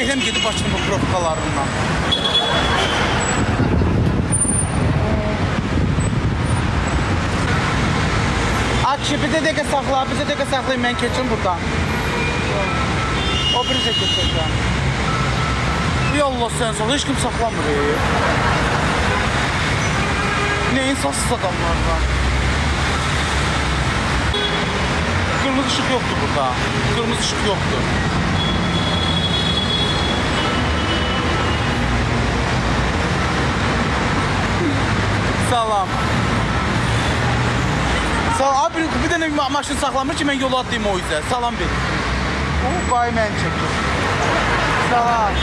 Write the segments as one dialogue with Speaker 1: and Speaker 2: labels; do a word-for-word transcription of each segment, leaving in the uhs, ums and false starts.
Speaker 1: Behləm gedib Bakının profkalarından. Akşi, bizə dəqiqə saxla, bizə dəqiqə saxlayın, mən keçim buradan. O birizə keçəcəm. Yallah sən saxla, heç kim saxlamır. Ne insansız adamlar var. Kırmızı ışık yoktu burada. Kırmızı ışık yoktu. Salam. Salam. Abi bir dənə maşın saxlamır ki, mən yola atlayayım o yüzden. Salam verin. O qay mən çəkir. Salam.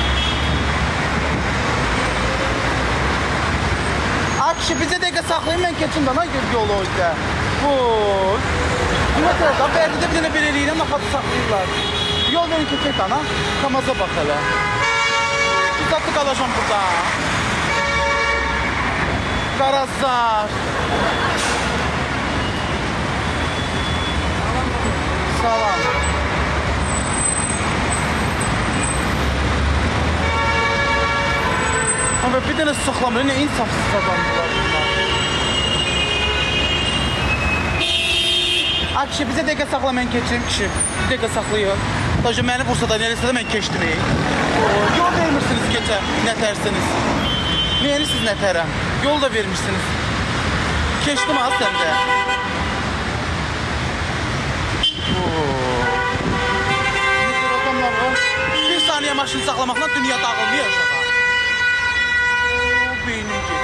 Speaker 1: Akşi, bizə dəqiqə saxlayın, mən keçim də, nə yolu o yüzden. Vur. Mesela da Berdi'de bir tane belirliyine nakatı saklıyorlar. Yol verin keçək ana. Kamaza bak hele. Uzatlı kalacağım burada. Karazlar. Salam. Ama bir tane saklamıyor. Ne insafsız adamlar bunlar. Akşi, bizə dəqiqə saxla, mən keçirim kişi. Bir dəqiqə saxlayın. Daşı məni Bursada neresi də mən keçdim. Yol vermişsiniz keçə, nətərsiniz. Neyini siz nətərəm? Yol da vermişsiniz. Keçdim az səndə. Nedir adamlar var? Bir saniyə maşını saxlamaqla dünya dağılmıyor aşağı. Beynim gedir.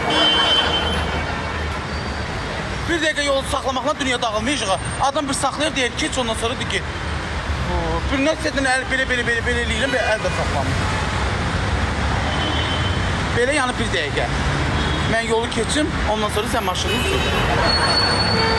Speaker 1: Bir dəqiqə yolu saxlamaqla dünya dağılmayacaq. Adam bir saxlayır, deyir, keç ondan sonra deyir ki, bir nəsədən əl belə, belə, belə, belə eləyirəm, belə əl də saxlamır. Belə yəni bir dəqiqə. Mən yolu keçim, ondan sonra sən maşını sür.